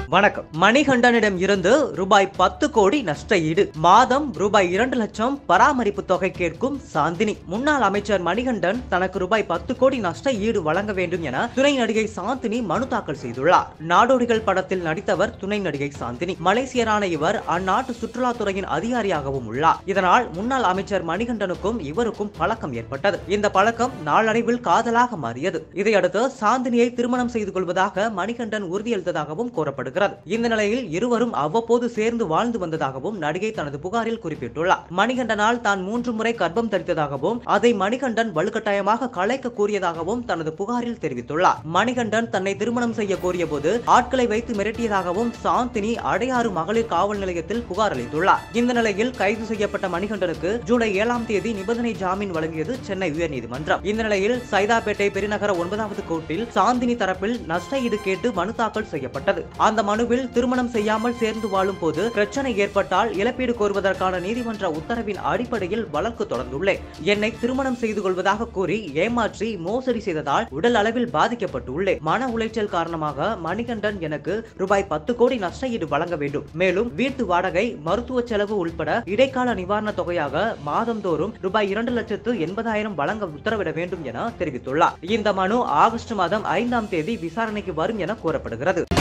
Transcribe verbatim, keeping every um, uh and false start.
வணக்கம். மணிகண்டனிடம் இருந்து ரூபாய் பத்து கோடி நஷ்ட ஈடு, மாதம் ரூபாய் இரண்டு லட்சம் பராமரிப்பு தொகை கேட்கும் சாந்தினி. முன்னாள் அமைச்சர் மணிகண்டன் தனக்கு ரூபாய் பத்து கோடி நஷ்ட ஈடு வழங்க வேண்டும் என துணை நடிகை சாந்தினி மனு தாக்கல் செய்துள்ளார். நாடோடிகள் படத்தில் நடித்தவர் துணை நடிகை சாந்தினி. மலேசியரான இவர் அந்நாட்டு சுற்றுலாத்துறையின் அதிகாரியாகவும் உள்ளார். இதனால் முன்னாள் அமைச்சர் மணிகண்டனுக்கும் இவருக்கும் பழக்கம் ஏற்பட்டது. இந்த பழக்கம் நாளடைவில் காதலாக மாறியது. இதையடுத்து சாந்தினியை திருமணம் செய்து கொள்வதாக மணிகண்டன் உறுதியளித்ததாகவும் கூறப்படுகிறது. இந்த நிலையில் இருவரும் அவ்வப்போது சேர்ந்து வாழ்ந்து வந்ததாகவும் நடிகை தனது புகாரில் குறிப்பிட்டுள்ளார். மணிகண்டனால் தான் மூன்று முறை கர்ப்பம் தரித்ததாகவும் அதை மணிகண்டன் வலுக்கட்டாயமாக கலைக்க கூறியதாகவும் தனது புகாரில் தெரிவித்துள்ளார். மணிகண்டன் தன்னை திருமணம் செய்ய கோரிய போது ஆட்களை வைத்து மிரட்டியதாகவும் சாந்தினி அடையாறு மகளிர் காவல் நிலையத்தில் புகார் அளித்துள்ளார். இந்த நிலையில் கைது செய்யப்பட்ட மணிகண்டனுக்கு ஜூலை ஏழாம் தேதி நிபந்தனை ஜாமீன் வழங்கியது சென்னை உயர்நீதிமன்றம். இந்த நிலையில் சைதாப்பேட்டை பெருநகர ஒன்பதாவது கோர்ட்டில் சாந்தினி தரப்பில் நஷ்ட ஈடு கேட்டு மனு தாக்கல் செய்யப்பட்டது. அந்த மனுவில் திருமணம் செய்யாமல் சேர்ந்து வாழும் போது பிரச்சனை ஏற்பட்டால் இழப்பீடு கோருவதற்கான நீதிமன்ற உத்தரவின் அடிப்படையில் வழக்கு தொடர்ந்துள்ளேன். என்னை திருமணம் செய்து கொள்வதாக கூறி ஏமாற்றி மோசடி செய்ததால் உடல் அளவில் பாதிக்கப்பட்டுள்ளேன். மன உளைச்சல் காரணமாக மணிகண்டன் எனக்கு ரூபாய் பத்து கோடி நஷ்ட ஈடு வழங்க வேண்டும். மேலும் வீட்டு வாடகை, மருத்துவ செலவு உள்பட இடைக்கால நிவாரண தொகையாக மாதந்தோறும் ரூபாய் இரண்டு லட்சத்து எண்பதாயிரம் வழங்க உத்தரவிட வேண்டும் என தெரிவித்துள்ளார். இந்த மனு ஆகஸ்ட் மாதம் ஐந்தாம் தேதி விசாரணைக்கு வரும் என கூறப்படுகிறது.